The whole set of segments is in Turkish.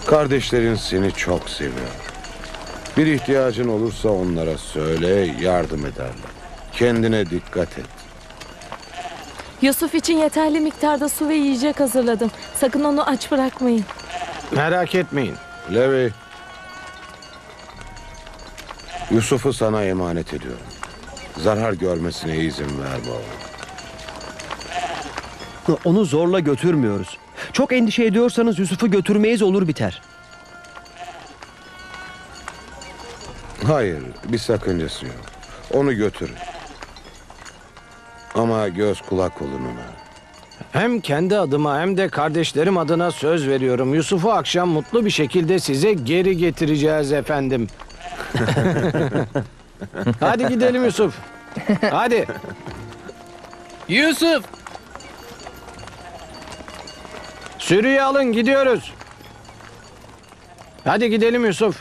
Kardeşlerin seni çok seviyor. Bir ihtiyacın olursa onlara söyle, yardım ederler. Kendine dikkat et. Yusuf için yeterli miktarda su ve yiyecek hazırladım. Sakın onu aç bırakmayın. Merak etmeyin. Levi, Yusuf'u sana emanet ediyorum. Zarar görmesine izin verme oğlum. Onu zorla götürmüyoruz. Çok endişe ediyorsanız Yusuf'u götürmeyiz, olur biter. Hayır, bir sakıncası yok. Onu götürün. Ama göz kulak olun ona. Hem kendi adıma hem de kardeşlerim adına söz veriyorum. Yusuf'u akşam mutlu bir şekilde size geri getireceğiz efendim. Hadi gidelim Yusuf. Hadi. Yusuf! Sürüyü alın, gidiyoruz. Hadi gidelim Yusuf.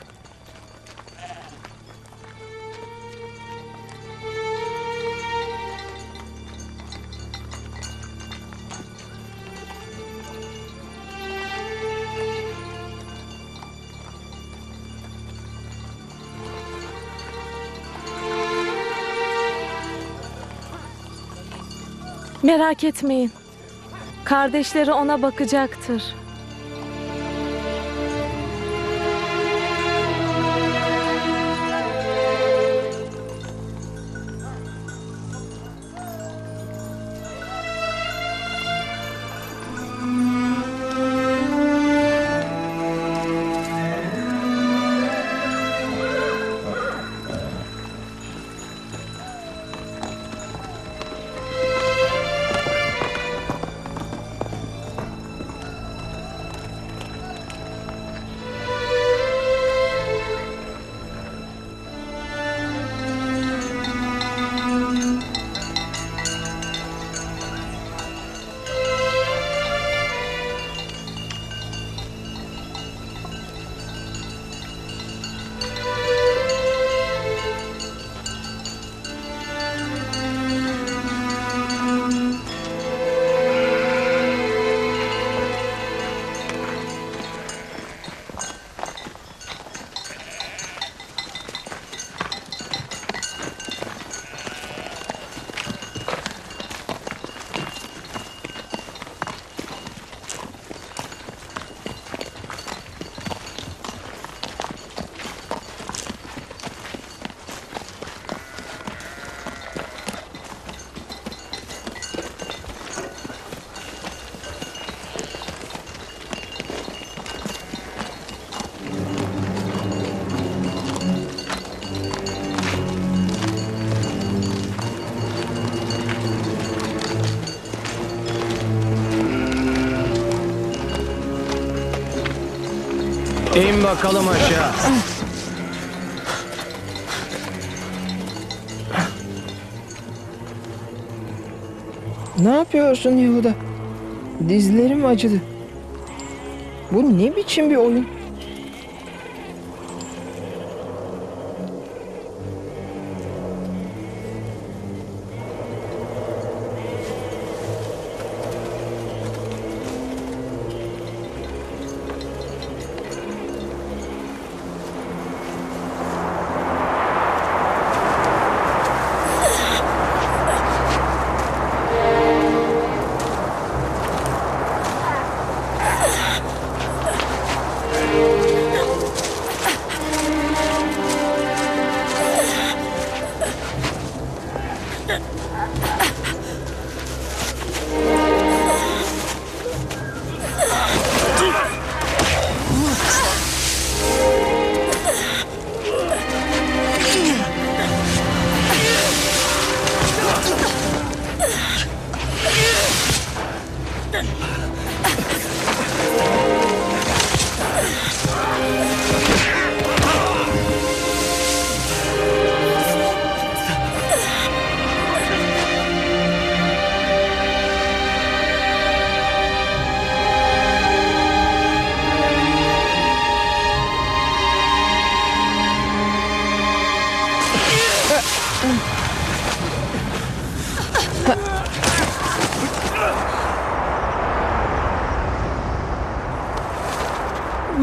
Merak etmeyin. Kardeşleri ona bakacaktır. İn bakalım aşağı. Ne yapıyorsun Yehuda? Dizlerim acıdı. Bu ne biçim bir oyun?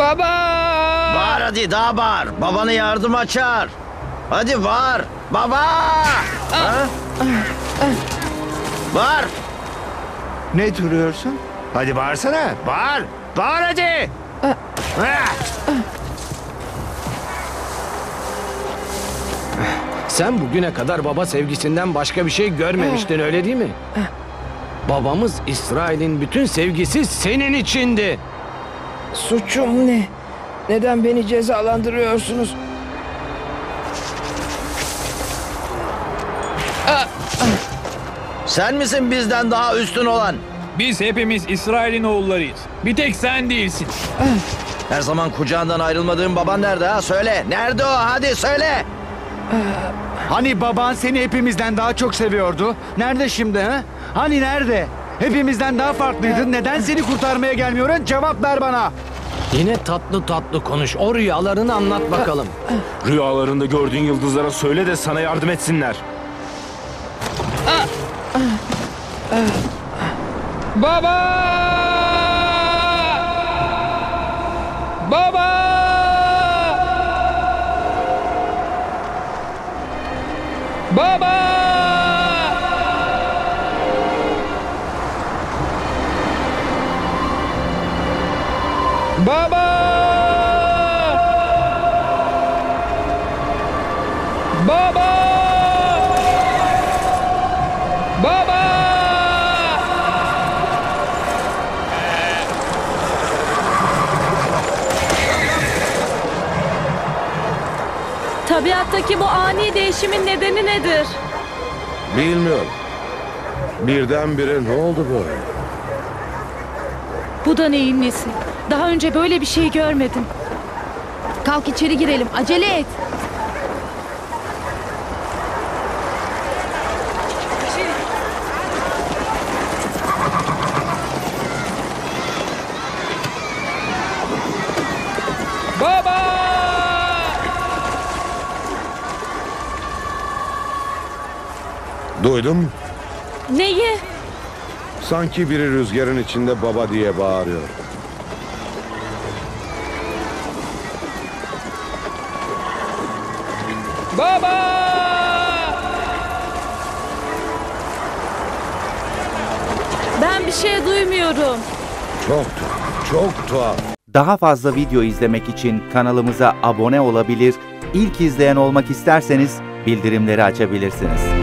Baba! Bağır hadi, daha bağır. Babanı yardıma çağır. Hadi bağır. Baba! Ha? Bağır. Ne duruyorsun? Hadi bağırsana. Bağır. Bağır hadi. Sen bugüne kadar baba sevgisinden başka bir şey görmemiştin, öyle değil mi? Babamız İsrail'in bütün sevgisi senin içindi. Suçum ne? Neden beni cezalandırıyorsunuz? Sen misin bizden daha üstün olan? Biz hepimiz İsrail'in oğullarıyız. Bir tek sen değilsin. Her zaman kucağından ayrılmadığın baban nerede ha? Söyle. Nerede o? Hadi söyle. Hani baban seni hepimizden daha çok seviyordu? Nerede şimdi ha? Hani nerede? Hepimizden daha farklıydın. Neden seni kurtarmaya gelmiyorsun? Cevap ver bana. Yine tatlı tatlı konuş. O rüyalarını anlat bakalım. Rüyalarında gördüğün yıldızlara söyle de sana yardım etsinler. Baba! Baba! Baba! Baba! Baba! Baba! Tabiattaki bu ani değişimin nedeni nedir? Bilmiyorum. Birdenbire ne oldu böyle? Bu da neyin nesi? Daha önce böyle bir şey görmedim. Kalk içeri girelim. Acele et. Baba! Duydun mu? Neyi? Sanki biri rüzgarın içinde baba diye bağırıyor. Baba! Ben bir şey duymuyorum. Çok tuhaf, çok tuhaf. Daha fazla video izlemek için kanalımıza abone olabilir, ilk izleyen olmak isterseniz bildirimleri açabilirsiniz.